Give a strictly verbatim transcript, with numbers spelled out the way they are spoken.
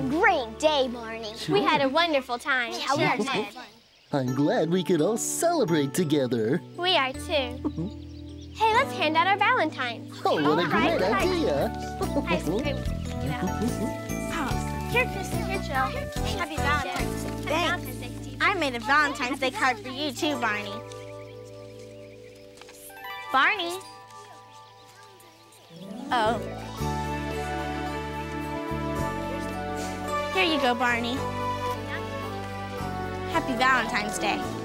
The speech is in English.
a great day, Barney. Sure. We had a wonderful time. Yeah, we Sure had did. fun. I'm glad we could all celebrate together. We are too. Hey, let's hand out our Valentines. Oh, what a All right, great right. idea. Ice cream. Oh, here, Kristen, here, Jill. Happy Valentine's Day. Happy Valentine's Day to you. I made a Valentine's Day card for you too, Barney. Barney? Oh. Here you go, Barney. Happy Valentine's Day.